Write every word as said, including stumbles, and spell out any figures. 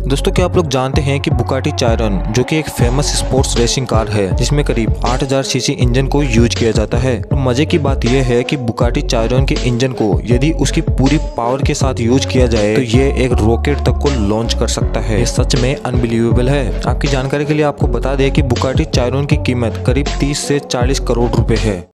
दोस्तों क्या आप लोग जानते हैं कि बुगाटी चायरन जो कि एक फेमस स्पोर्ट्स रेसिंग कार है जिसमें करीब आठ हज़ार सीसी इंजन को यूज किया जाता है। और मजे की बात यह है कि बुगाटी चायरन के इंजन को यदि उसकी पूरी पावर के साथ यूज किया जाए तो ये एक रॉकेट तक को लॉन्च कर सकता है। ये सच में अनबिलीवेबल है। आपकी जानकारी के लिए आपको बता दें कि बुगाटी चायरन की कीमत करीब तीस से चालीस करोड़ रुपए है।